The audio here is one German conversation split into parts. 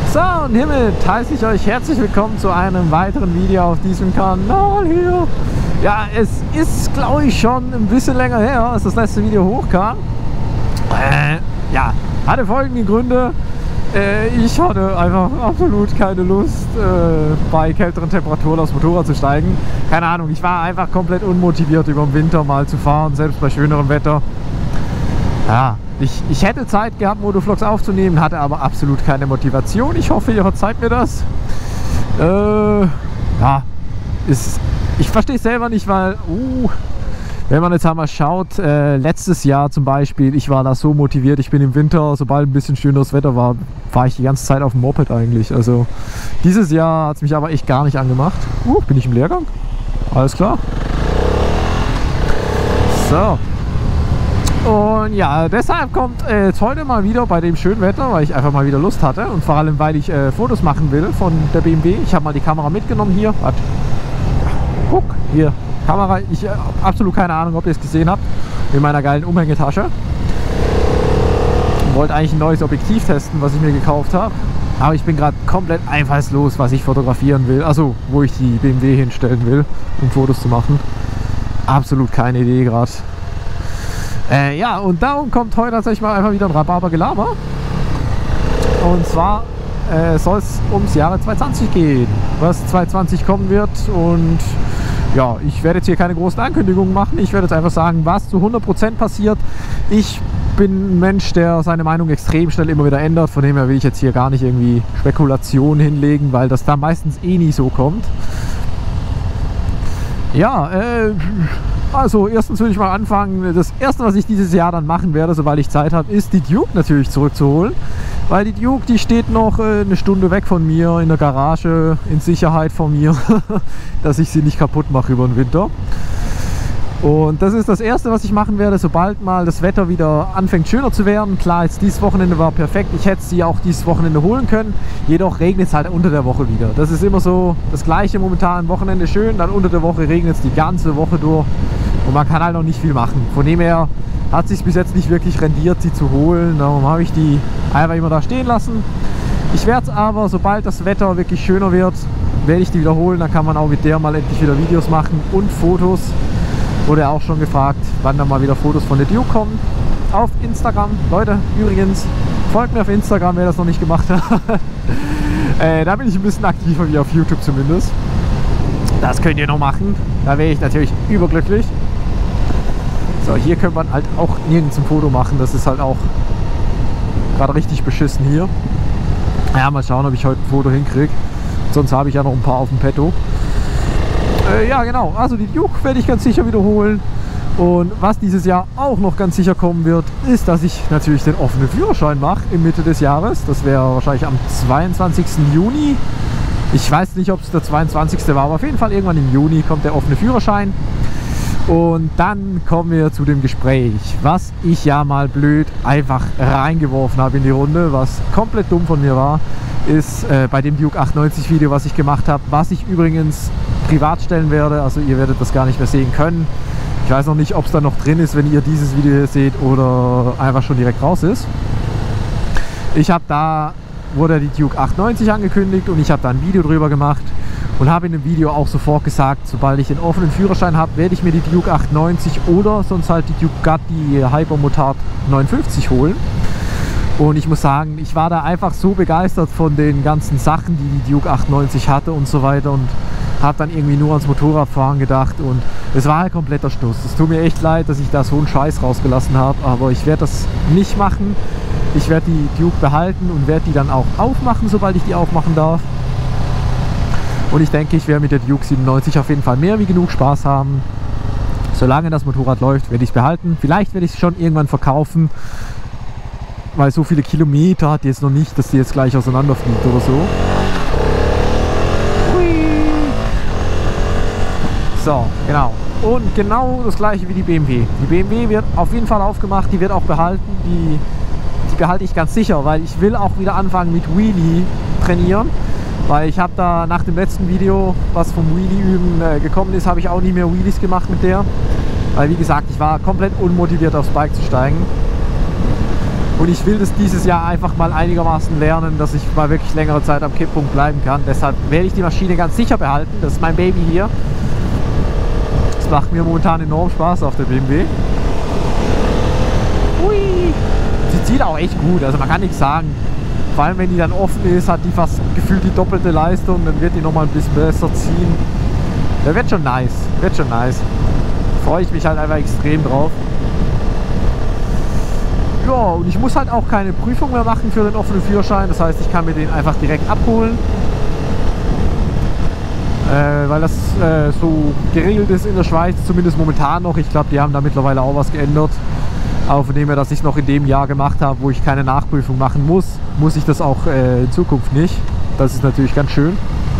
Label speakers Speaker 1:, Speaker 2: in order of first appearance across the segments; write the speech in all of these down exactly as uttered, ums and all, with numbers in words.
Speaker 1: So, und hiermit heiße ich euch herzlich willkommen zu einem weiteren Video auf diesem Kanal hier. Ja, es ist, glaube ich, schon ein bisschen länger her, als das letzte Video hochkam. Äh, ja, hatte folgende Gründe. Äh, ich hatte einfach absolut keine Lust, äh, bei kälteren Temperaturen aufs Motorrad zu steigen. Keine Ahnung, ich war einfach komplett unmotiviert, über den Winter mal zu fahren, selbst bei schönerem Wetter. Ja, ich, ich hätte Zeit gehabt, Motovlogs aufzunehmen, hatte aber absolut keine Motivation. Ich hoffe, ihr verzeiht mir das. Äh, ja, ist, ich verstehe es selber nicht, weil, uh, wenn man jetzt einmal schaut, äh, letztes Jahr zum Beispiel, ich war da so motiviert, ich bin im Winter, sobald ein bisschen schöneres Wetter war, fahre ich die ganze Zeit auf dem Moped eigentlich. Also dieses Jahr hat es mich aber echt gar nicht angemacht. Uh, bin ich im Lehrgang? Alles klar. So. Und ja, deshalb kommt äh, jetzt heute mal wieder bei dem schönen Wetter, weil ich einfach mal wieder Lust hatte und vor allem, weil ich äh, Fotos machen will von der B M W. Ich habe mal die Kamera mitgenommen hier. Warte. Guck, hier, Kamera. Ich habe äh, absolut keine Ahnung, ob ihr es gesehen habt, in meiner geilen Umhängetasche. Ich wollte eigentlich ein neues Objektiv testen, was ich mir gekauft habe. Aber ich bin gerade komplett einfallslos, was ich fotografieren will. Also, wo ich die B M W hinstellen will, um Fotos zu machen. Absolut keine Idee gerade. Äh, ja, und darum kommt heute tatsächlich mal einfach wieder ein Rhabarber-Gelaber. Und zwar äh, soll es ums Jahre zweitausendzwanzig gehen, was zweitausendzwanzig kommen wird. Und ja, ich werde jetzt hier keine großen Ankündigungen machen. Ich werde jetzt einfach sagen, was zu hundert Prozent passiert. Ich bin ein Mensch, der seine Meinung extrem schnell immer wieder ändert. Von dem her will ich jetzt hier gar nicht irgendwie Spekulationen hinlegen, weil das da meistens eh nie so kommt. Ja, äh... also erstens will ich mal anfangen, das erste, was ich dieses Jahr dann machen werde, sobald ich Zeit habe, ist die Duke natürlich zurückzuholen. Weil die Duke, die steht noch äh, eine Stunde weg von mir in der Garage, in Sicherheit von mir, dass ich sie nicht kaputt mache über den Winter. Und das ist das erste, was ich machen werde, sobald mal das Wetter wieder anfängt schöner zu werden. Klar, jetzt dieses Wochenende war perfekt, ich hätte sie auch dieses Wochenende holen können, jedoch regnet es halt unter der Woche wieder. Das ist immer so das gleiche momentan, Wochenende schön, dann unter der Woche regnet es die ganze Woche durch und man kann halt noch nicht viel machen. Von dem her hat es sich bis jetzt nicht wirklich rendiert, sie zu holen, darum habe ich die einfach immer da stehen lassen. Ich werde es aber, sobald das Wetter wirklich schöner wird, werde ich die wieder holen, dann kann man auch mit der mal endlich wieder Videos machen und Fotos. Wurde auch schon gefragt, wann dann mal wieder Fotos von der Duke kommen. Auf Instagram. Leute, übrigens, folgt mir auf Instagram, wer das noch nicht gemacht hat. äh, da bin ich ein bisschen aktiver wie auf YouTube zumindest. Das könnt ihr noch machen. Da wäre ich natürlich überglücklich. So, hier könnte man halt auch nirgends ein Foto machen. Das ist halt auch gerade richtig beschissen hier. Ja, mal schauen, ob ich heute ein Foto hinkriege. Sonst habe ich ja noch ein paar auf dem Petto. Ja, genau, also die Duke werde ich ganz sicher wiederholen. Und was dieses Jahr auch noch ganz sicher kommen wird, ist, dass ich natürlich den offenen Führerschein mache in Mitte des Jahres. Das wäre wahrscheinlich am zweiundzwanzigsten Juni. Ich weiß nicht, ob es der zweiundzwanzigste war, aber auf jeden Fall irgendwann im Juni kommt der offene Führerschein. Und dann kommen wir zu dem Gespräch, was ich ja mal blöd einfach reingeworfen habe in die Runde, was komplett dumm von mir war, ist äh, bei dem Duke achtundneunzig Video, was ich gemacht habe, was ich übrigens privat stellen werde, also ihr werdet das gar nicht mehr sehen können. Ich weiß noch nicht, ob es da noch drin ist, wenn ihr dieses Video hier seht oder einfach schon direkt raus ist. Ich habe da, wurde die Duke achtundneunzig angekündigt und ich habe da ein Video drüber gemacht und habe in dem Video auch sofort gesagt, sobald ich den offenen Führerschein habe, werde ich mir die Duke achtundneunzig oder sonst halt die Ducati Hypermotard neunundfünfzig holen. Und ich muss sagen, ich war da einfach so begeistert von den ganzen Sachen, die die Duke achtundneunzig hatte und so weiter und habe dann irgendwie nur ans Motorradfahren gedacht und es war halt kompletter Schluss. Es tut mir echt leid, dass ich da so einen Scheiß rausgelassen habe, aber ich werde das nicht machen. Ich werde die Duke behalten und werde die dann auch aufmachen, sobald ich die aufmachen darf. Und ich denke, ich werde mit der Duke siebenundneunzig auf jeden Fall mehr wie genug Spaß haben. Solange das Motorrad läuft, werde ich es behalten. Vielleicht werde ich es schon irgendwann verkaufen, weil so viele Kilometer hat die jetzt noch nicht, dass die jetzt gleich auseinanderfliegt oder so. Hui. So, genau. Und genau das gleiche wie die B M W. Die B M W wird auf jeden Fall aufgemacht, die wird auch behalten. Die, die behalte ich ganz sicher, weil ich will auch wieder anfangen mit Wheelie trainieren. Weil ich habe da nach dem letzten Video, was vom Wheelie-Üben äh, gekommen ist, habe ich auch nie mehr Wheelies gemacht mit der. Weil wie gesagt, ich war komplett unmotiviert aufs Bike zu steigen. Und ich will das dieses Jahr einfach mal einigermaßen lernen, dass ich mal wirklich längere Zeit am Kipppunkt bleiben kann. Deshalb werde ich die Maschine ganz sicher behalten. Das ist mein Baby hier. Das macht mir momentan enorm Spaß auf der B M W. Hui. Sie zieht auch echt gut, also man kann nichts sagen. Vor allem wenn die dann offen ist, hat die fast gefühlt die doppelte Leistung, dann wird die nochmal ein bisschen besser ziehen. Der wird schon nice, wird schon nice. Freue ich mich halt einfach extrem drauf. Ja, und ich muss halt auch keine Prüfung mehr machen für den offenen Führerschein. Das heißt, ich kann mir den einfach direkt abholen. Äh, weil das äh, so geregelt ist in der Schweiz, zumindest momentan noch. Ich glaube, die haben da mittlerweile auch was geändert. Aber von dem her, dass ich es noch in dem Jahr gemacht habe, wo ich keine Nachprüfung machen muss, muss ich das auch äh, in Zukunft nicht. Das ist natürlich ganz schön.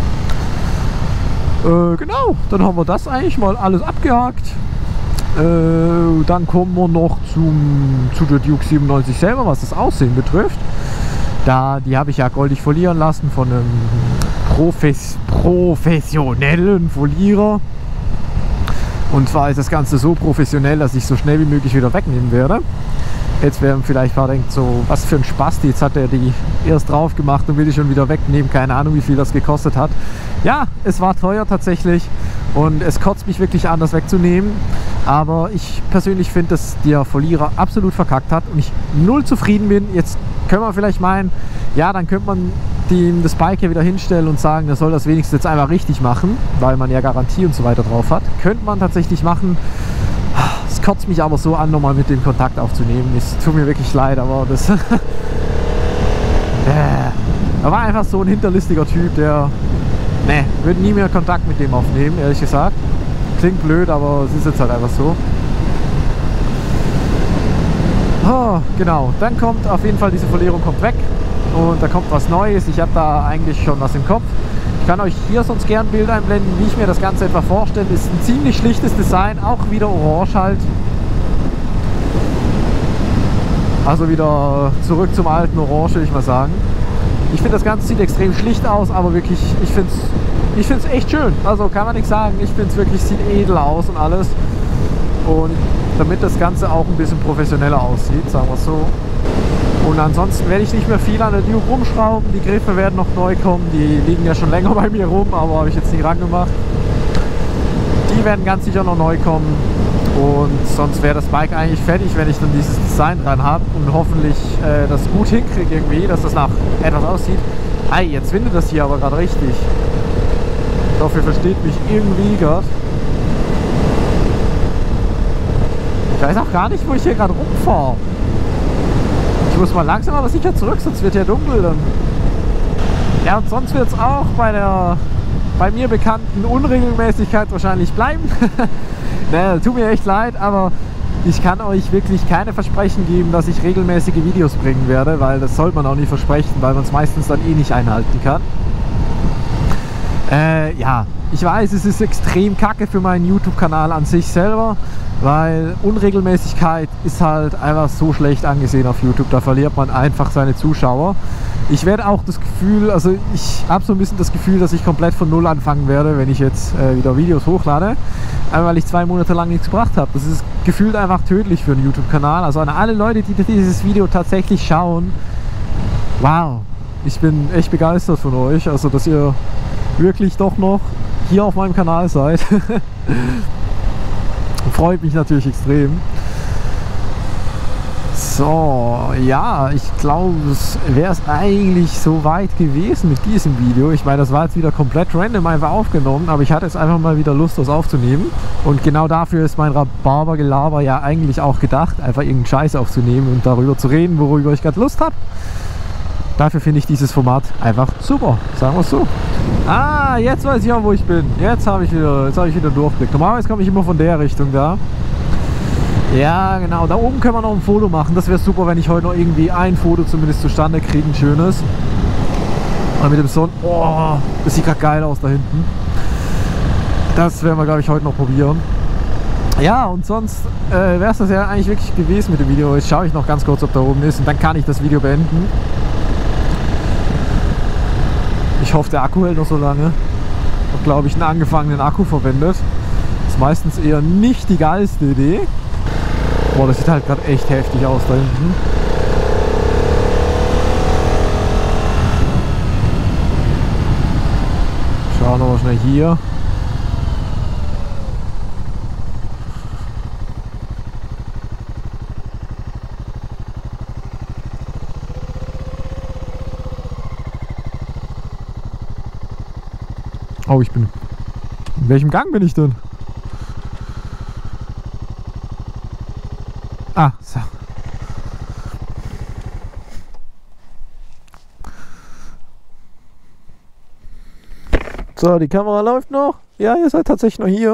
Speaker 1: Äh, genau, dann haben wir das eigentlich mal alles abgehakt. Äh, dann kommen wir noch zum, zu der Duke siebenundneunzig selber, was das Aussehen betrifft. Da, die habe ich ja goldig folieren lassen von einem Profes professionellen Folierer. Und zwar ist das Ganze so professionell, dass ich so schnell wie möglich wieder wegnehmen werde. Jetzt werden vielleicht ein paar denken, so was für ein Spasti, jetzt hat er die erst drauf gemacht und will die schon wieder wegnehmen. Keine Ahnung, wie viel das gekostet hat. Ja, es war teuer tatsächlich und es kotzt mich wirklich an, das wegzunehmen. Aber ich persönlich finde, dass der Folierer absolut verkackt hat und ich null zufrieden bin. Jetzt können wir vielleicht meinen, ja, dann könnte man dem das Bike hier wieder hinstellen und sagen, er soll das wenigstens jetzt einmal richtig machen, weil man ja Garantie und so weiter drauf hat. Könnte man tatsächlich machen. Es kotzt mich aber so an, nochmal mit dem Kontakt aufzunehmen. Es tut mir wirklich leid, aber das... Er war einfach so ein hinterlistiger Typ, der... Ne, würde nie mehr Kontakt mit dem aufnehmen, ehrlich gesagt. Klingt blöd, aber es ist jetzt halt einfach so. Oh, genau, dann kommt auf jeden Fall, diese Folierung kommt weg. Und da kommt was Neues. Ich habe da eigentlich schon was im Kopf. Ich kann euch hier sonst gern ein Bild einblenden, wie ich mir das Ganze etwa vorstelle. Ist ein ziemlich schlichtes Design, auch wieder orange halt. Also wieder zurück zum alten Orange, würde ich mal sagen. Ich finde, das Ganze sieht extrem schlicht aus, aber wirklich, ich finde es ich find's echt schön. Also kann man nichts sagen. Ich finde es wirklich, sieht edel aus und alles. Und damit das Ganze auch ein bisschen professioneller aussieht, sagen wir es so. Und ansonsten werde ich nicht mehr viel an der Duke rumschrauben. Die Griffe werden noch neu kommen. Die liegen ja schon länger bei mir rum, aber habe ich jetzt nicht rangemacht. Die werden ganz sicher noch neu kommen. Und sonst wäre das Bike eigentlich fertig, wenn ich dann dieses Design dran habe und hoffentlich äh, das gut hinkriege irgendwie, dass das nach etwas aussieht. Hey, jetzt windet das hier aber gerade richtig. Ich hoffe, ihr versteht mich irgendwie gerade. Ich weiß auch gar nicht, wo ich hier gerade rumfahre. Ich muss mal langsam aber sicher zurück, sonst wird ja dunkel dann. Ja, und sonst wird es auch bei der bei mir bekannten Unregelmäßigkeit wahrscheinlich bleiben. Ne, tut mir echt leid, aber ich kann euch wirklich keine Versprechen geben, dass ich regelmäßige Videos bringen werde, weil das soll man auch nicht versprechen, weil man es meistens dann eh nicht einhalten kann. Äh, ja, ich weiß, es ist extrem kacke für meinen YouTube-Kanal an sich selber, weil Unregelmäßigkeit ist halt einfach so schlecht angesehen auf YouTube, da verliert man einfach seine Zuschauer. Ich werde auch das Gefühl, also ich habe so ein bisschen das Gefühl, dass ich komplett von Null anfangen werde, wenn ich jetzt äh, wieder Videos hochlade, einfach weil ich zwei Monate lang nichts gebracht habe. Das ist gefühlt einfach tödlich für einen YouTube-Kanal. Also an alle Leute, die dieses Video tatsächlich schauen, wow, ich bin echt begeistert von euch, also dass ihr wirklich doch noch hier auf meinem Kanal seid. Freut mich natürlich extrem. So, ja, ich glaube, es wäre es eigentlich so weit gewesen mit diesem Video. Ich meine, das war jetzt wieder komplett random einfach aufgenommen, aber ich hatte jetzt einfach mal wieder Lust, das aufzunehmen. Und genau dafür ist mein Rhabarber-Gelaber ja eigentlich auch gedacht, einfach irgendeinen Scheiß aufzunehmen und darüber zu reden, worüber ich gerade Lust habe. Dafür finde ich dieses Format einfach super, sagen wir es so. Ah, jetzt weiß ich auch, wo ich bin. Jetzt habe ich wieder, jetzt habe ich wieder einen Durchblick. Normalerweise komme ich immer von der Richtung da. Ja, genau. Da oben können wir noch ein Foto machen. Das wäre super, wenn ich heute noch irgendwie ein Foto zumindest zustande kriege, ein schönes. Und mit dem Sonnen. Oh, das sieht gerade geil aus da hinten. Das werden wir, glaube ich, heute noch probieren. Ja, und sonst äh, wäre es das ja eigentlich wirklich gewesen mit dem Video. Jetzt schaue ich noch ganz kurz, ob da oben ist und dann kann ich das Video beenden. Ich hoffe, der Akku hält noch so lange. Ich habe, glaube ich, einen angefangenen Akku verwendet. Ist meistens eher nicht die geilste Idee. Boah, das sieht halt gerade echt heftig aus da hinten. schnell hier. Oh, ich bin... In welchem Gang bin ich denn? Ah, so. So, die Kamera läuft noch. Ja, ihr seid tatsächlich noch hier.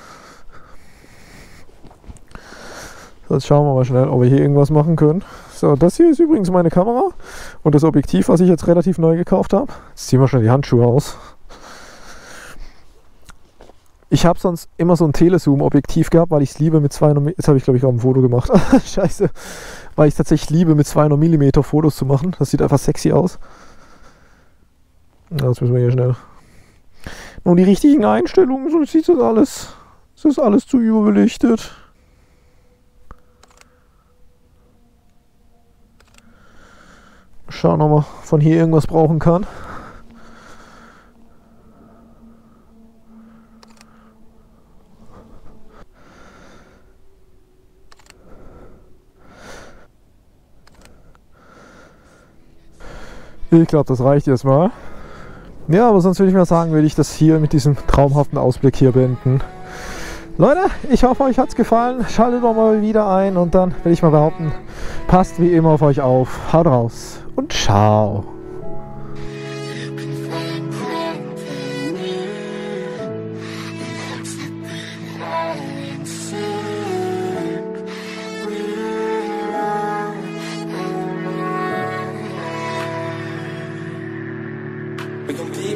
Speaker 1: So, jetzt schauen wir mal schnell, ob wir hier irgendwas machen können. So, das hier ist übrigens meine Kamera und das Objektiv, was ich jetzt relativ neu gekauft habe. Jetzt ziehen wir schnell die Handschuhe aus. Ich habe sonst immer so ein Telezoom-Objektiv gehabt, weil ich es liebe mit zweihundert Millimeter. Jetzt habe ich, glaube ich, auch ein Foto gemacht. Scheiße. Weil ich es tatsächlich liebe, mit zweihundert Millimeter Fotos zu machen. Das sieht einfach sexy aus. Ja, jetzt müssen wir hier schnell. Nun die richtigen Einstellungen, sonst sieht das alles. Es ist alles zu überbelichtet. Schauen, ob man von hier irgendwas brauchen kann. Ich glaube, das reicht erstmal. Ja, aber sonst würde ich mal sagen, würde ich das hier mit diesem traumhaften Ausblick hier beenden. Leute, ich hoffe, euch hat es gefallen. Schaltet doch mal wieder ein und dann will ich mal behaupten, passt wie immer auf euch auf. Haut raus und ciao.
Speaker 2: We gon' be